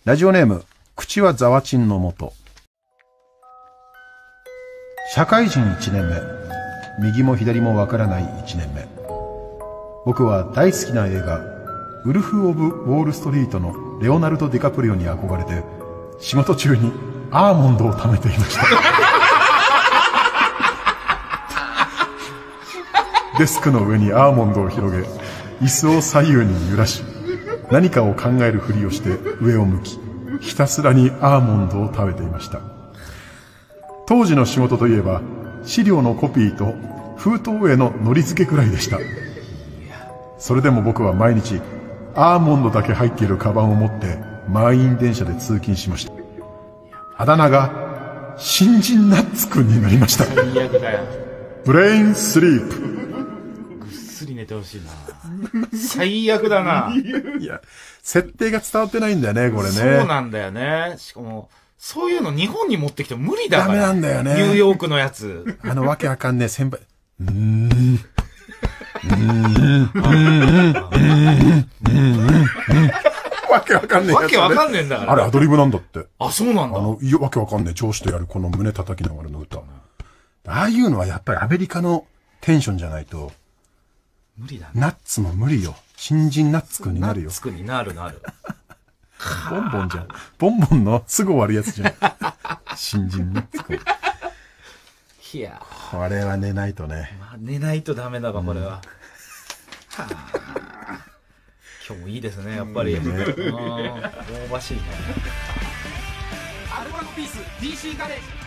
ラジオネーム、口はざわちんのもと。社会人1年目。右も左もわからない1年目。僕は大好きな映画、ウルフ・オブ・ウォール・ストリートのレオナルド・ディカプリオに憧れて、仕事中にアーモンドを貯めていました。デスクの上にアーモンドを広げ、椅子を左右に揺らし、何かを考えるふりをして上を向き、ひたすらにアーモンドを食べていました。当時の仕事といえば、資料のコピーと封筒への糊付けくらいでした。それでも僕は毎日、アーモンドだけ入っているカバンを持って満員電車で通勤しました。あだ名が、新人ナッツくんになりました。 最悪だよ。 ブレインスリープ。 ぐっすり寝てほしいな。最悪だな。 いや、設定が伝わってないんだよね、これね。 そうなんだよね。しかも、そういうの日本に持ってきても無理だから。 ダメなんだよね。 ニューヨークのやつ。 わけわかんねえ先輩。わけわかんねえやつ、ね。 わけわかんねえんだから。 あれアドリブなんだって。 あ、そうなんだ。 わけわかんねえ上司とやるこの胸叩きながらの歌。ああいうのはやっぱりアメリカのテンションじゃないと。 無理だね。 ナッツも無理よ。新人ナッツくんになるよ。 ナッツくんになる。 ボンボンじゃん。ボンボンのすぐ終わるやつじゃん。新人ナッツくん。 いやこれは寝ないとね。 まあ、寝ないとダメだわ、これは。今日もいいですね、やっぱり。香ばしいね。 アルコピース DC ガレージ